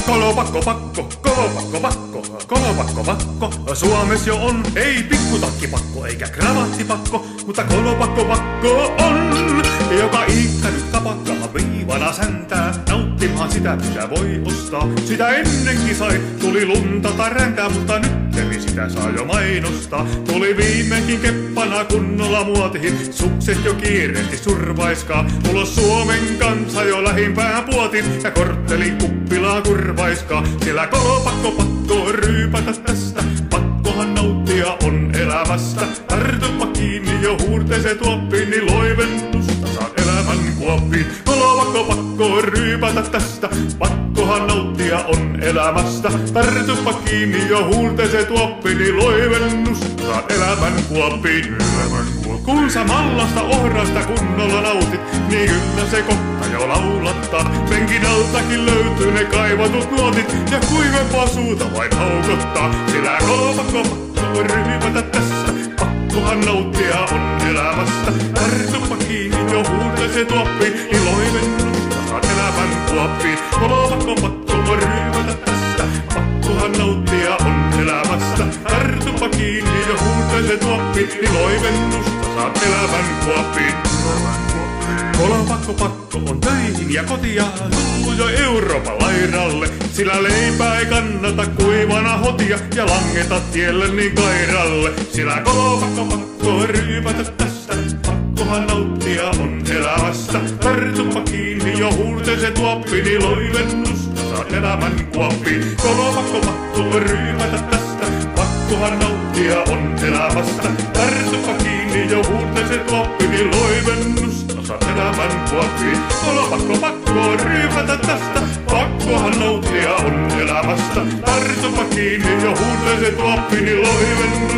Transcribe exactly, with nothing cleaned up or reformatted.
Kolopakko, pakko, kolopakko, pakko, kolopakko, pakko. Suomessa jo on, ei pikkutakkipakko eikä kravattipakko, mutta kolopakko, pakko on. Joka iikka nyt kapakkaa viivana säntää, nauttimaan sitä, mitä voi ostaa. Sitä ennenkin sai, tuli lunta tai räntää, mutta nyt sitä saa jo mainostaa. Tuli viimeinkin keppana kunnolla muotiin, sukset jo kiireesti survaiskaa. Ulos Suomen kansa jo lähimpään puotin, ja korttelin kuppilaa kurvaiskaa. Siellä kolopakko, pakko ryypätä tästä, pakkohan nauttia on elämästä. Tartupa kiinni jo huurteeseen tuoppiin, niin loivennusta saa elämän kuoppiin. Kolopakko, pakko ryypätä tästä, pakkohan nauttia on elämästä. Tartupa kiinni jo huurteeseen tuoppiin, niin loivennusta saa elämän kuoppiin. Kun sä mallasta ohrasta kunnolla nautit, niin kyllä se kohta jo laulattaa. Penkin altakin löytyy ne kaivatut nuotit, ja kuivempaa suuta vain haukottaa. Sillä kolopakko, pakko ryypätä tässä, pakkohan nauttia on elämästä. Tartupa kiinni jo huurteeseen tuoppiin, niin loivennusta saat elämän kuoppiin. Kolopakko, pakko ryypätä tässä, pakkohan nauttia on elämästä. Tartupa kiinni jo huurteeseen tuoppiin, niin loivennusta saat elämän kuoppiin. Kolopakko, pakko on töihin ja kotia, tullu jo Euroopan lairalle. Sillä leipää ei kannata kuivana hotia ja langeta tielle niin kairalle. Sillä kolopakko, pakko ryypätä tästä, pakkohan nauttia on elämästä. Tartupa kiinni jo huurteeseen tuoppiin, niin loivennusta saat elämän kuoppiin. Kolopakko, pakko ryypätä tästä, pakkohan nauttia on elämästä. Tartupa kiinni jo huurteeseen tuoppiin, niin loivennusta saat elämän kuoppiin. Kolopakko, pakko ryypätä tästä, pakkohan nauttia on elämästä. Tartupa kiinni jo huurteeseen tuoppiin, niin loivennusta